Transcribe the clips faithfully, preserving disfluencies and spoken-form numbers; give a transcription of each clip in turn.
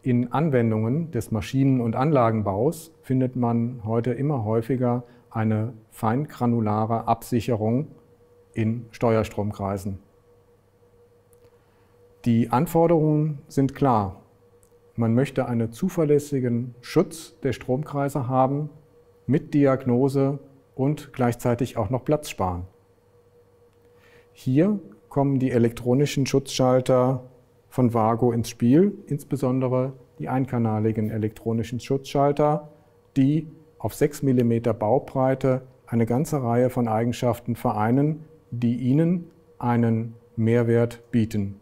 In Anwendungen des Maschinen- und Anlagenbaus findet man heute immer häufiger eine feingranulare Absicherung in Steuerstromkreisen. Die Anforderungen sind klar. Man möchte einen zuverlässigen Schutz der Stromkreise haben, mit Diagnose und gleichzeitig auch noch Platz sparen. Hier kommen die elektronischen Schutzschalter von Vago ins Spiel, insbesondere die einkanaligen elektronischen Schutzschalter, die auf sechs Millimeter Baubreite eine ganze Reihe von Eigenschaften vereinen, die Ihnen einen Mehrwert bieten.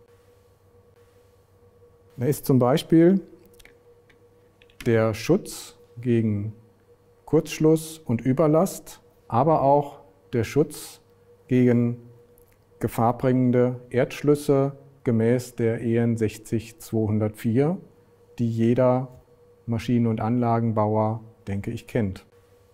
Da ist zum Beispiel der Schutz gegen Kurzschluss und Überlast, aber auch der Schutz gegen gefahrbringende Erdschlüsse gemäß der E N sechs null zwei null vier, die jeder Maschinen- und Anlagenbauer, denke ich, kennt.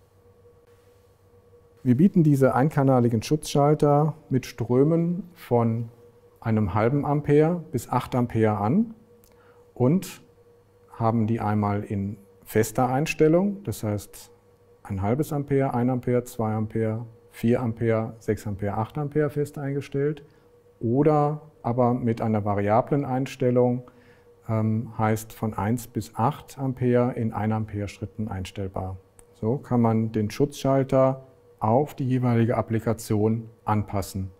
Wir bieten diese einkanaligen Schutzschalter mit Strömen von einem halben Ampere bis acht Ampere an und haben die einmal in fester Einstellung, das heißt ein halbes Ampere, ein Ampere, zwei Ampere, vier Ampere, sechs Ampere, acht Ampere fest eingestellt, oder aber mit einer variablen Einstellung, ähm, heißt von eins bis acht Ampere in ein Ampere Schritten einstellbar. So kann man den Schutzschalter auf die jeweilige Applikation anpassen.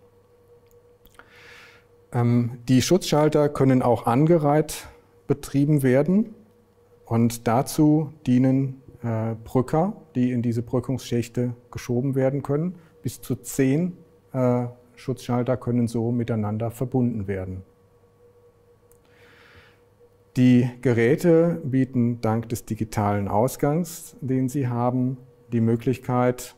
Ähm, die Schutzschalter können auch angereiht betrieben werden und dazu dienen äh, Brücker, die in diese Brückungsschächte geschoben werden können. Bis zu zehn äh, Schutzschalter können so miteinander verbunden werden. Die Geräte bieten dank des digitalen Ausgangs, den sie haben, die Möglichkeit,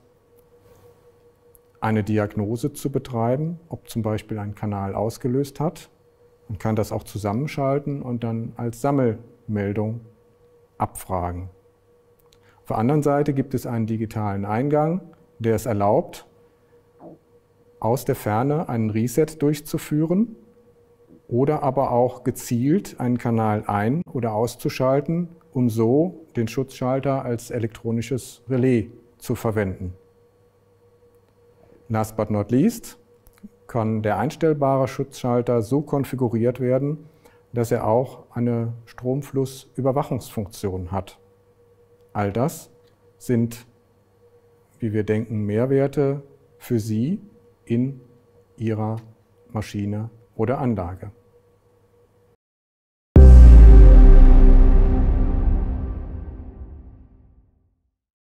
eine Diagnose zu betreiben, ob zum Beispiel ein Kanal ausgelöst hat. Man kann das auch zusammenschalten und dann als Sammelmeldung abfragen. Auf der anderen Seite gibt es einen digitalen Eingang, der es erlaubt, aus der Ferne einen Reset durchzuführen oder aber auch gezielt einen Kanal ein- oder auszuschalten, um so den Schutzschalter als elektronisches Relais zu verwenden. Last but not least kann der einstellbare Schutzschalter so konfiguriert werden, dass er auch eine Stromflussüberwachungsfunktion hat. All das sind, wie wir denken, Mehrwerte für Sie in Ihrer Maschine oder Anlage.